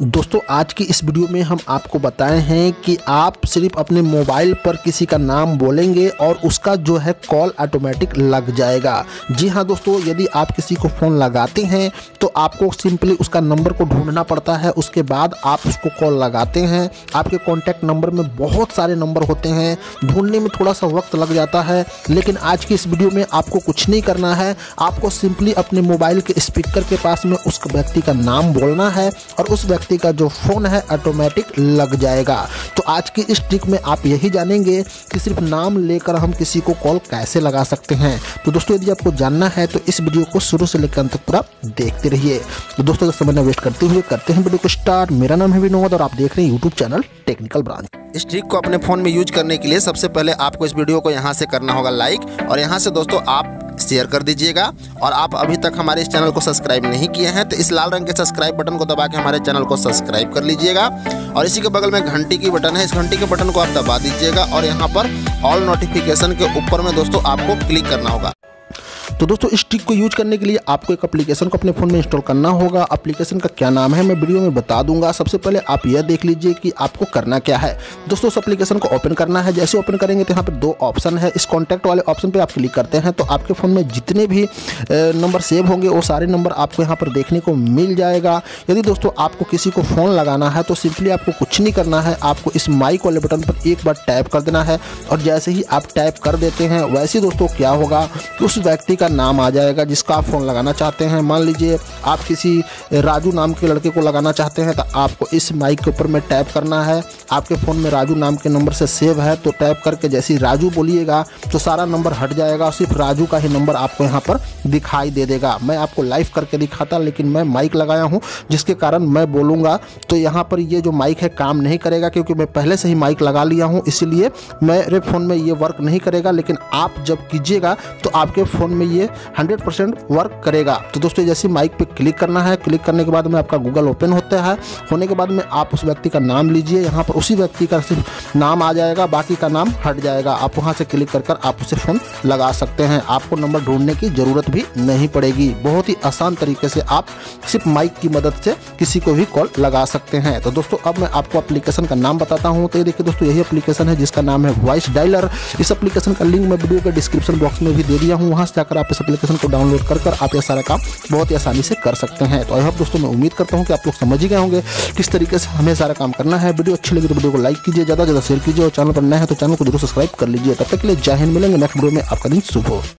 दोस्तों आज की इस वीडियो में हम आपको बताए हैं कि आप सिर्फ अपने मोबाइल पर किसी का नाम बोलेंगे और उसका जो है कॉल ऑटोमेटिक लग जाएगा। जी हाँ दोस्तों, यदि आप किसी को फ़ोन लगाते हैं तो आपको सिंपली उसका नंबर को ढूंढना पड़ता है, उसके बाद आप उसको कॉल लगाते हैं। आपके कॉन्टैक्ट नंबर में बहुत सारे नंबर होते हैं, ढूंढने में थोड़ा सा वक्त लग जाता है, लेकिन आज की इस वीडियो में आपको कुछ नहीं करना है। आपको सिंपली अपने मोबाइल के स्पीकर के पास में उस व्यक्ति का नाम बोलना है और उस व्यक्ति का जो फोन है ऑटोमेटिक लग जाएगा। तो आज की इस ट्रिक में आप यही जानेंगे कि सिर्फ नाम लेकर हम किसी को कॉल कैसे लगा सकते हैं। तो दोस्तों यदि आपको जानना है तो इस वीडियो को शुरू से लेकर अंत तक पूरा देखते रहिए। तो दोस्तों समय न वेस्ट करते हुए करते हैं वीडियो को स्टार्ट। मेरा नाम है विनोद और आप देख रहे हैं यूट्यूब चैनल टेक्निकल ब्रांच। इस ट्रिक को अपने फ़ोन में यूज करने के लिए सबसे पहले आपको इस वीडियो को यहाँ से करना होगा लाइक, और यहाँ से दोस्तों आप शेयर कर दीजिएगा। और आप अभी तक हमारे इस चैनल को सब्सक्राइब नहीं किए हैं तो इस लाल रंग के सब्सक्राइब बटन को दबा के हमारे चैनल को सब्सक्राइब कर लीजिएगा। और इसी के बगल में घंटी की बटन है, इस घंटी के बटन को आप दबा दीजिएगा और यहाँ पर ऑल नोटिफिकेशन के ऊपर में दोस्तों आपको क्लिक करना होगा। तो दोस्तों इस ट्रिक को यूज करने के लिए आपको एक एप्लीकेशन को अपने फ़ोन में इंस्टॉल करना होगा। एप्लीकेशन का क्या नाम है मैं वीडियो में बता दूंगा। सबसे पहले आप यह देख लीजिए कि आपको करना क्या है। दोस्तों उस एप्लीकेशन को ओपन करना है। जैसे ओपन करेंगे तो यहाँ पे दो ऑप्शन है। इस कॉन्टैक्ट वाले ऑप्शन पे आप क्लिक करते हैं तो आपके फ़ोन में जितने भी नंबर सेव होंगे वो सारे नंबर आपको यहाँ पर देखने को मिल जाएगा। यदि दोस्तों आपको किसी को फ़ोन लगाना है तो सिंपली आपको कुछ नहीं करना है, आपको इस माइक वाले बटन पर एक बार टैप कर देना है। और जैसे ही आप टैप कर देते हैं वैसे ही दोस्तों क्या होगा कि उस व्यक्ति का नाम आ जाएगा जिसका आप फ़ोन लगाना चाहते हैं। मान लीजिए आप किसी राजू नाम के लड़के को लगाना चाहते हैं तो आपको इस माइक के ऊपर में टैप करना है। आपके फ़ोन में राजू नाम के नंबर से सेव है तो टैप करके जैसे ही राजू बोलिएगा तो सारा नंबर हट जाएगा, सिर्फ राजू का ही नंबर आपको यहाँ पर दिखाई दे देगा। मैं आपको लाइव करके दिखाता लेकिन मैं माइक लगाया हूँ जिसके कारण मैं बोलूँगा तो यहाँ पर ये जो माइक है काम नहीं करेगा, क्योंकि मैं पहले से ही माइक लगा लिया हूँ, इसलिए मेरे फ़ोन में ये वर्क नहीं करेगा। लेकिन आप जब कीजिएगा तो आपके फ़ोन में ये 100% वर्क करेगा। तो दोस्तों जैसे माइक पे क्लिक करना है, क्लिक करने के बाद में आपका गूगल ओपन होता है। होने के बाद में आप उस व्यक्ति का नाम लीजिए, यहाँ पर उसी व्यक्ति का सिर्फ नाम आ जाएगा, बाकी का नाम हट जाएगा। आप वहाँ से क्लिक कर आप उसे फ़ोन लगा सकते हैं। आपको नंबर ढूंढने की ज़रूरत भी नहीं पड़ेगी। बहुत ही आसान तरीके से आप सिर्फ माइक की मदद से किसी को भी कॉल लगा सकते हैं। तो दोस्तों अब मैं आपको एप्लीकेशन का नाम बताता हूँ। तो ये देखिए दोस्तों यही एप्लीकेशन है जिसका नाम है वॉइस डायलर। इस एप्लीकेशन का लिंक मैं वीडियो के डिस्क्रिप्शन बॉक्स में भी दे दिया हूँ, वहाँ से जाकर आप इस एप्लीकेशन को डाउनलोड कर आप ये सारा काम बहुत ही आसानी से कर सकते हैं। तो अब दोस्तों मैं उम्मीद करता हूं कि आप लोग समझ ही गए होंगे किस तरीके से हमें सारा काम करना है। वीडियो अच्छी लगी तो वीडियो को लाइक कीजिए, ज़्यादा से ज़्यादा शेयर कीजिए और चैनल पर नया है तो चैनल को जरूर सब्सक्राइब कर लीजिए। तब तक के लिए जय हिंद, मिलेंगे नेक्स्ट वीडियो में। आपका दिन शुभ हो।